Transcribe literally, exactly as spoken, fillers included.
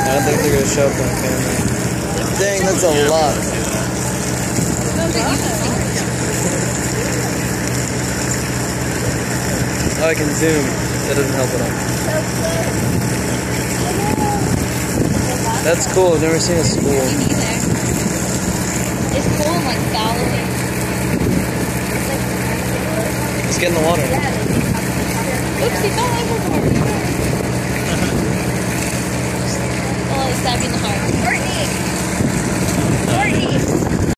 don't think they're gonna show up on camera. Dang, that's a lot. Oh, I can zoom. That doesn't help at all. That's cool. I've never seen a school. It's cool and like following. Let's get in the water. Oops, he fell overboard. Oh, he stabbed me in the heart. Courtney! Courtney!